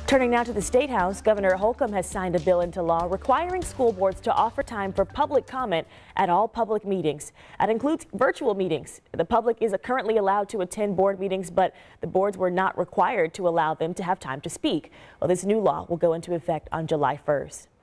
Turning now to the State House, Governor Holcomb has signed a bill into law requiring school boards to offer time for public comment at all public meetings. That includes virtual meetings. The public is currently allowed to attend board meetings, but the boards were not required to allow them to have time to speak. Well, this new law will go into effect on July 1st.